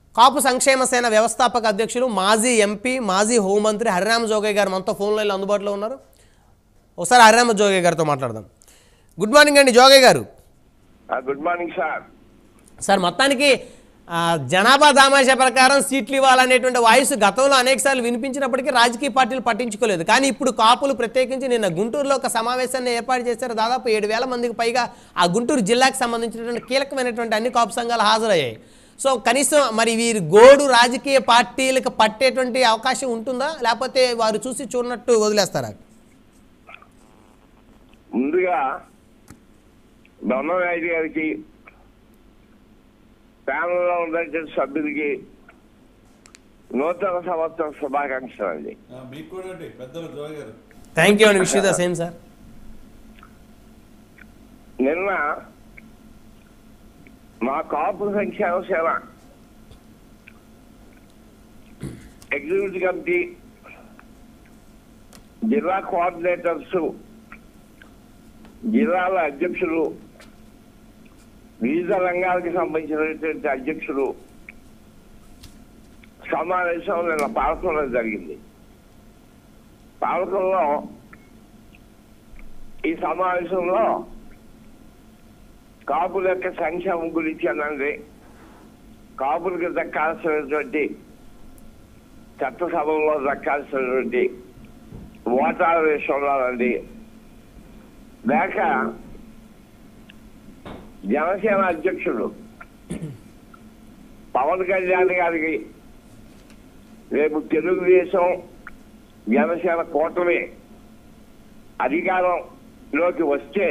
కాపు సంక్షేమ సేన వ్యవస్థాపక అధ్యక్షులు మాజీ ఎంపీ మాజీ హోంమంత్రి హరిరామ జోగయ్య గారు మనతో ఫోన్ లైన్లో అందుబాటులో ఉన్నారు. ఒకసారి హరిరామ జోగయ్య గారితో మాట్లాడదాం. గుడ్ మార్నింగ్ అండి జోగయ్య గారు. Good morning sir. సార్ మొత్తానికి జనాభా దామాషా ప్రకారం సీట్లు ఇవ్వాలనేటువంటి వాయిస్ గతంలో అనేకసార్లు వినిపించినప్పటికీ రాజకీయ పార్టీలు పట్టించుకోలేదు. కానీ ఇప్పుడు కాపులు ప్రత్యేకించి నిన్న గుంటూరులో ఒక సమావేశాన్ని ఏర్పాటు చేశారు. దాదాపు 7,000 మందికి పైగా ఆ గుంటూరు జిల్లాకు సంబంధించినటువంటి కీలకమైనటువంటి అన్ని కాపు సంఘాలు హాజరయ్యాయి. సో కనీసం మరి వీరి గోడు రాజకీయ పార్టీలకు పట్టేటువంటి అవకాశం ఉంటుందా, లేకపోతే వారు చూసి చూడనట్టు వదిలేస్తారా? ముందుగా బ్రహ్మనాయుడు గారికి, ప్యానల్లో ఉన్న సభ్యులకి నూతన సంవత్సరం శుభాకాంక్షలు అండి. థ్యాంక్ యూ అండి. Wish you the same sir. నిన్న మా కాపు సంక్షేమ సేన ఎగ్జిక్యూటివ్ కమిటీ, జిల్లా కోఆర్డినేటర్స్, జిల్లాల అధ్యక్షులు, వివిధ రంగాలకు సంబంధించినటువంటి అధ్యక్షులు సమావేశం నిన్న పాలకుల్లో జరిగింది. పాలకుల్లో ఈ సమావేశంలో కాపుల యొక్క సంక్షేమం గురించి అనండి, కాపులకు దక్కాల్సినటువంటి చట్టసభలో దక్కాల్సినటువంటి ఓటాల విషయంలో అండి, లేక జనసేన అధ్యక్షుడు పవన్ కళ్యాణ్ గారికి రేపు తెలుగుదేశం జనసేన కూటమి అధికారంలోకి వస్తే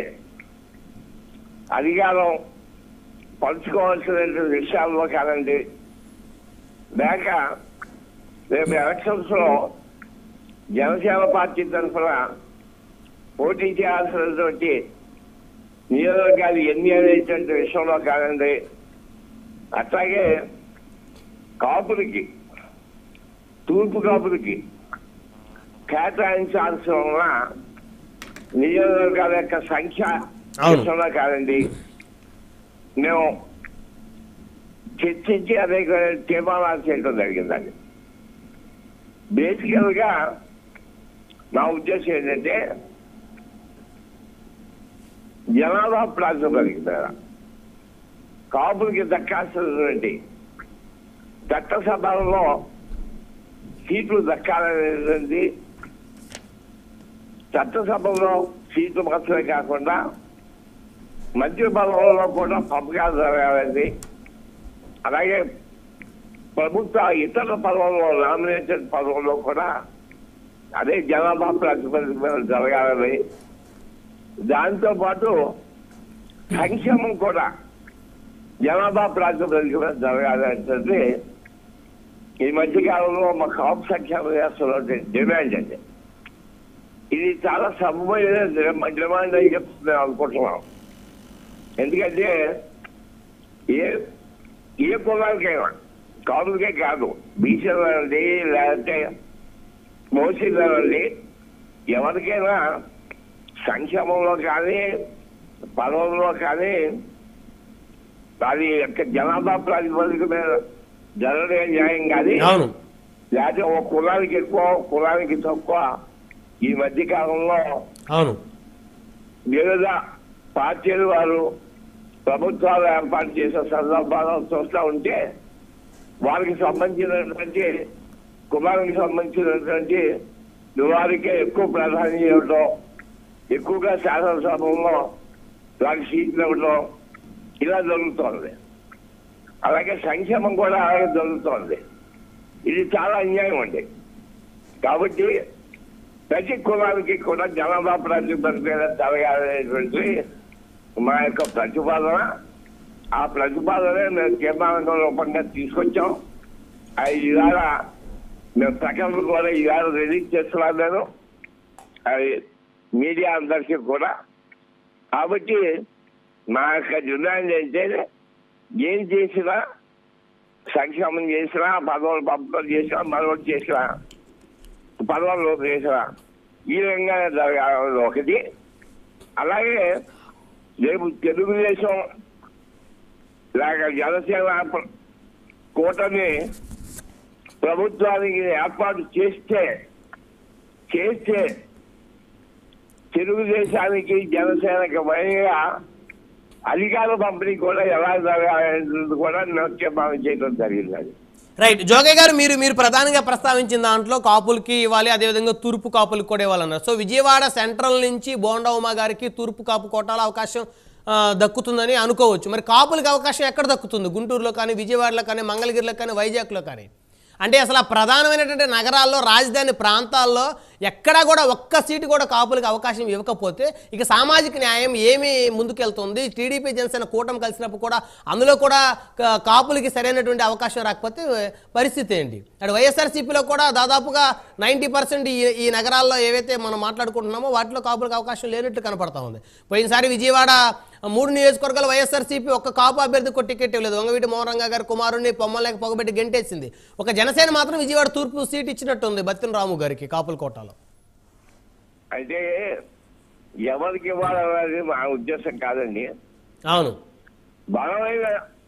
అధికారం పంచుకోవాల్సిన విషయాల్లో కాదండి, లేక రేపు ఎలక్షన్స్ లో జనసేన పార్టీ తరఫున పోటీ చేయాల్సినటువంటి నియోజకవర్గాలు ఎన్ని అనేటువంటి విషయంలో కాదండి, అట్లాగే కాపులకి, తూర్పు కాపులకి కేటాయించాల్సిన ఉన్న నియోజకవర్గాల యొక్క సంఖ్య విషయంలో కాదండి, మేము చర్చించి అనేక తీర్మానాలు చేయడం జరిగిందండి. బేసికల్ గా నా ఉద్దేశం ఏంటంటే జనాభా ప్రాతిపదికన కాపులకి దక్కాల్సినటువంటి చట్టసభలలో సీట్లు దక్కాలనేది, చట్టసభలో సీట్లు మాత్రమే కాకుండా మధ్య పదవుల్లో కూడా పంపకాలు జరగాలండి. అలాగే ప్రభుత్వ ఇతర పదవుల్లో, నామినేటెడ్ పదవుల్లో కూడా అదే జనాభా ప్రాతిపదికన జరగాలని, దాంతో పాటు సంక్షేమం కూడా జనాభా ప్రాతిపదికన జరగాలంటే ఈ మధ్యకాలంలో మా కాపు సంక్షేమ వ్యవస్థలో డిమాండ్ అండి. ఇది చాలా సబమైన డిమాండ్ అని చెప్తున్నాం అనుకుంటున్నాం. ఎందుకంటే ఏ కులానికైనా, కాపులకే కాదు, బీసీలండి లేకపోతే మోసీలండి, ఎవరికైనా సంక్షేమంలో కానీ పదవుల్లో కానీ అది యొక్క జనాభా ప్రాతిపదిక మీద జరగడే న్యాయం కానీ, లేకపోతే ఒక కులానికి ఎక్కువ కులానికి తక్కువ ఈ మధ్య కాలంలో వివిధ పార్టీలు వారు ప్రభుత్వాలు ఏర్పాటు చేసే సందర్భాలు చూస్తూ ఉంటే వారికి సంబంధించినటువంటి కులానికి సంబంధించినటువంటి వారికే ఎక్కువ ప్రాధాన్యం ఇవ్వడం, ఎక్కువగా శాసనసభలో వారికి సీట్లు ఇవ్వడం ఇలా జరుగుతోంది. అలాగే సంక్షేమం కూడా అలాగే జరుగుతోంది. ఇది చాలా అన్యాయం అండి. కాబట్టి ప్రతి కులానికి కూడా జనాభా ప్రాతిపదికన జరగాలనేటువంటి మా యొక్క ప్రతిపాదన. ఆ ప్రతిపాదనే మేము తీర్మానం రూపంగా తీసుకొచ్చాం. ఇవాళ మేము ప్రకటన కూడా ఇవాళ రిలీజ్ చేస్తున్నాను నేను అది మీడియా అందరికీ కూడా. కాబట్టి మా యొక్క డిమాండ్ అంటే ఏం చేసినా, సంక్షేమం చేసినా, పదవులు పంపడం చేసినా, మరొకటి చేసినా, పదవులు చేసినా ఈ విధంగా జరగాలి ఒకటి. అలాగే రేపు తెలుగుదేశం లేక జనసేన కూటమి ప్రభుత్వానికి ఏర్పాటు చేస్తే తెలుగుదేశానికి జనసేనకి వైగా అధికార పంపిణీ కూడా ఎలా జరగాలనేది కూడా నిర్ణయం చేయడం జరిగింది. రైట్. జోగే గారు, మీరు ప్రధానంగా ప్రస్తావించిన దాంట్లో కాపులకి ఇవ్వాలి, అదేవిధంగా తూర్పు కాపులకు కూడా ఇవ్వాలన్నారు. సో విజయవాడ సెంట్రల్ నుంచి బోండా ఉమా గారికి తూర్పు కాపు కోటాల అవకాశం దక్కుతుందని అనుకోవచ్చు. మరి కాపులకి అవకాశం ఎక్కడ దక్కుతుంది? గుంటూరులో కానీ, విజయవాడలో కానీ, మంగళగిరిలో కానీ, వైజాగ్లో కానీ? అంటే అసలు ఆ ప్రధానమైనటువంటి నగరాల్లో, రాజధాని ప్రాంతాల్లో ఎక్కడా కూడా ఒక్క సీటు కూడా కాపులకు అవకాశం ఇవ్వకపోతే ఇక సామాజిక న్యాయం ఏమి ముందుకెళ్తుంది? టీడీపీ జనసేన కూటమి కలిసినప్పుడు కూడా అందులో కూడా కాపులకి సరైనటువంటి అవకాశం రాకపోతే పరిస్థితి ఏంటి? అటు వైఎస్ఆర్సీపీలో కూడా దాదాపుగా 90% ఈ నగరాల్లో ఏవైతే మనం మాట్లాడుకుంటున్నామో వాటిలో కాపులకు అవకాశం లేనట్టు కనపడతా ఉంది. పోయినసారి విజయవాడ 3 నియోజకవర్గాలు వైఎస్ఆర్సీపీ ఒక్క కాపు అభ్యర్థికి టికెట్ ఇవ్వలేదు. వంగవీటి మోహన్ గారు కుమారుని పొమ్మలేక పొగబెట్టి గెంటేసింది. ఒక జనసేన మాత్రం విజయవాడ తూర్పు సీట్ ఇచ్చినట్టుంది బత్తిన రాము గారికి కాపుల కోటాలో. అయితే ఎవరికి ఇవ్వాలనేది మా ఉద్దేశం కాదండి. అవును, బలమైన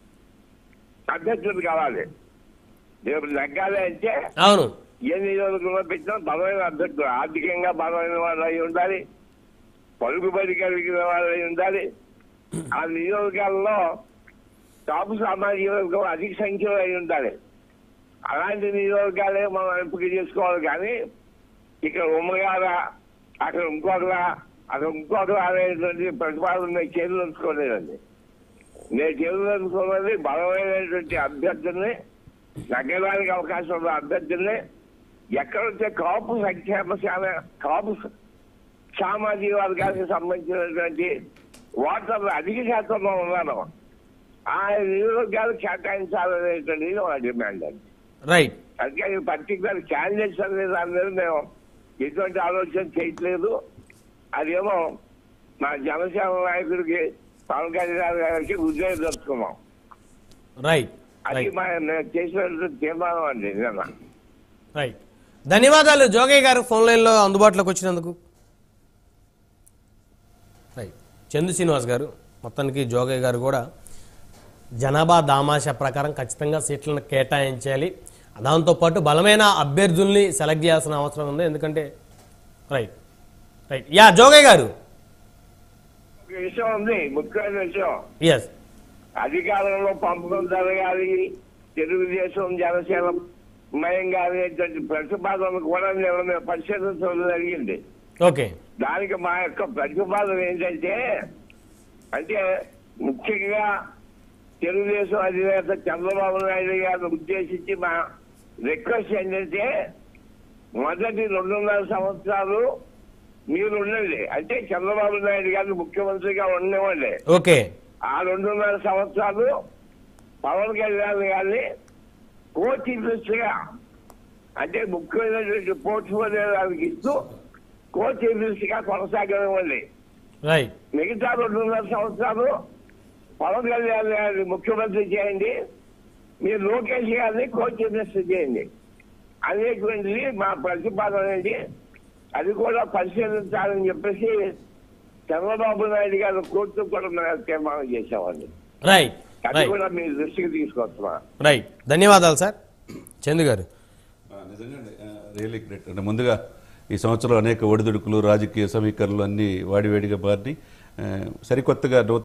అభ్యర్థులు కావాలి. రేపు తగ్గాలి అంటే అవును, ఏ నియోజకవర్గంలో పెట్టినా బలమైన అభ్యర్థులు, ఆర్థికంగా బలమైన వాళ్ళు అయి ఉండాలి, పలుకుబడి కలిగిన వాళ్ళు అయి ఉండాలి. ఆ నియోజకాలలో కాపు సామాజిక వర్గం అధిక సంఖ్యలో అయి ఉండాలి. అలాంటి నియోజకాలే మనం ఎంపిక చేసుకోవాలి. కానీ ఇక్కడ ఉమ్మగారా, అక్కడ ఇంకొకరా అనేటువంటి ప్రతిపాదన చేతులు ఉంచుకోలేదండి. నేను చేతులు ఉంచుకోవాలి బలమైనటువంటి అభ్యర్థుల్ని, తగ్గడానికి అవకాశం ఉన్న అభ్యర్థుల్ని, ఎక్కడైతే కాపు సంక్షేమ కాపు సామాజిక వర్గానికి సంబంధించినటువంటి ఓటర్లు అధిక శాతంలో ఉన్నాను ఆ నియోజకాలు కేటాయించాలనేటువంటిది మా డిమాండ్ అండి. రైట్. అందుకే పర్టికులర్ క్యాండిడేట్స్ అనే దాని మీద మేము ఎటువంటి ఆలోచన చేయట్లేదు. అదేమో మా జనసేన నాయకుడికి పవన్ కళ్యాణ్ గారికి ఉద్యోగం జరుపుకున్నాం. రైట్. అది చేసిన తీర్మానం అండి నిన్న. రైట్. ధన్యవాదాలు జోగయ్య గారు ఫోన్ లైన్లో అందుబాటులోకి వచ్చినందుకు. రైట్. చందు శ్రీనివాస్ గారు, మొత్తానికి జోగయ్య గారు కూడా జనాభా దామాషా ప్రకారం ఖచ్చితంగా సీట్లను కేటాయించాలి, దాంతోపాటు బలమైన అభ్యర్థుల్ని సెలెక్ట్ చేయాల్సిన అవసరం ఉంది. ఎందుకంటే రైట్ రైట్ యా జోగయ్య గారు, విషయం ఉంది, ముఖ్యమైన విషయం. ఎస్, అధికారంలో పంపకం జరగాలి, తెలుగుదేశం జనసేన మయంగా అనేటువంటి ప్రతిపాదన కూడా నేను పరిశీలించడం జరిగింది. ఓకే. దానికి మా యొక్క ప్రతిపాదన ఏంటంటే, అంటే ముఖ్యంగా తెలుగుదేశం అధినేత చంద్రబాబు నాయుడు గారిని ఉద్దేశించి మా రిక్వెస్ట్ ఏంటంటే, మొదటి 2.5 సంవత్సరాలు మీరు ఉండండి, అంటే చంద్రబాబు నాయుడు గారిని ముఖ్యమంత్రిగా ఉండేవాళ్ళే. ఓకే. ఆ 2.5 సంవత్సరాలు పవన్ కళ్యాణ్ గారిని కో చీఫ్ మినిస్టర్గా, అంటే ముఖ్యమైనటువంటి పోర్ట్ఫోలియో దానికి ఇస్తూ కో చీఫ్ మినిస్టర్గా కొనసాగనివ్వండి. రైట్. మిగతా 2.5 సంవత్సరాలు పవన్ కళ్యాణ్ గారిని ముఖ్యమంత్రి చేయండి, మీరు లోకేష్ గారిని కో చీఫ్ మినిస్టర్ చేయండి అనేటువంటిది మా ప్రతిపాదన అండి. అది కూడా పరిశీలించాలని చెప్పేసి చంద్రబాబు నాయుడు గారు కోర్టు కూడా తీర్మానం చేసేవాళ్ళు. రైట్. అది కూడా మీ దృష్టికి తీసుకొస్తున్నా. రైట్. ధన్యవాదాలు సార్. చందు గారు, నిజంగా రియల్లీ గ్రేట్. అంటే ముందుగా ఈ సంవత్సరం అనేక ఒడిదుడుకులు, రాజకీయ సమీకరణలు అన్నీ వాడివేడిగా మారి సరికొత్తగా